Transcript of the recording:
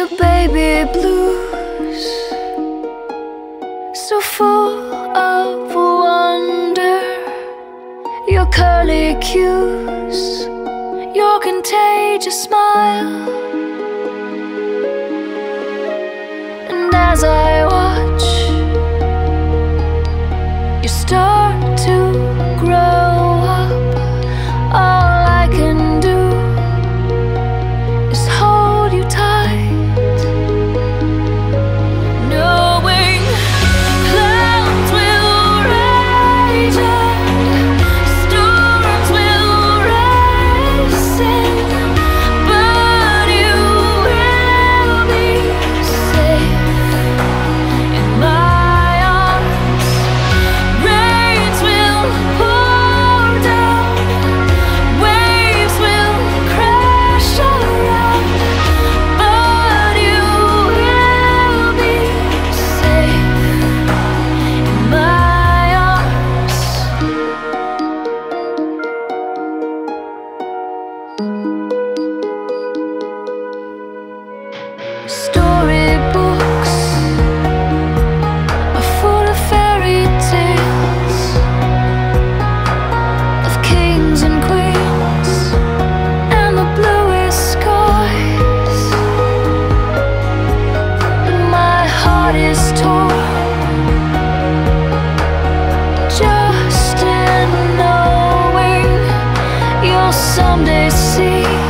your baby blues, so full of wonder. Your curly cues, your contagious smile. And as I watch you start to grow up, all I can do is hold you tight, knowing clouds will rage and storms will race in, but you will be safe in my arms. Rains will pour down, waves will crash around, but you will be safe in my arms. Storybooks are full of fairy tales of kings and queens and the bluest skies, but my heart is torn just in knowing you'll someday see